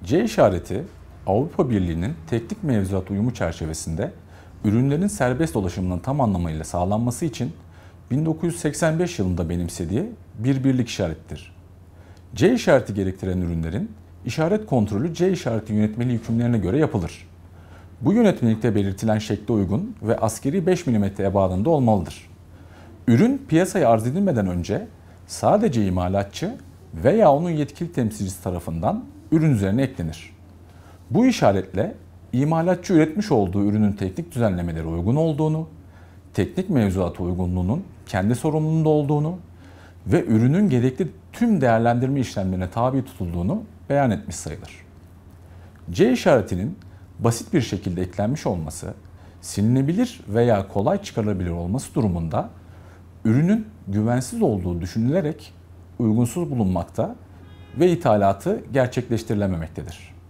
C işareti, Avrupa Birliği'nin teknik mevzuat uyumu çerçevesinde ürünlerin serbest dolaşımının tam anlamıyla sağlanması için 1985 yılında benimsediği bir birlik işarettir. C işareti gerektiren ürünlerin işaret kontrolü C işareti yönetmeliği hükümlerine göre yapılır. Bu yönetmelikte belirtilen şekle uygun ve askeri 5 mm ebadında olmalıdır. Ürün piyasaya arz edilmeden önce sadece imalatçı veya onun yetkili temsilcisi tarafından ürün üzerine eklenir. Bu işaretle imalatçı üretmiş olduğu ürünün teknik düzenlemelere uygun olduğunu, teknik mevzuata uygunluğunun kendi sorumluluğunda olduğunu ve ürünün gerekli tüm değerlendirme işlemlerine tabi tutulduğunu beyan etmiş sayılır. C işaretinin basit bir şekilde eklenmiş olması, silinebilir veya kolay çıkarılabilir olması durumunda ürünün güvensiz olduğu düşünülerek uygunsuz bulunmakta ve ithalatı gerçekleştirilememektedir.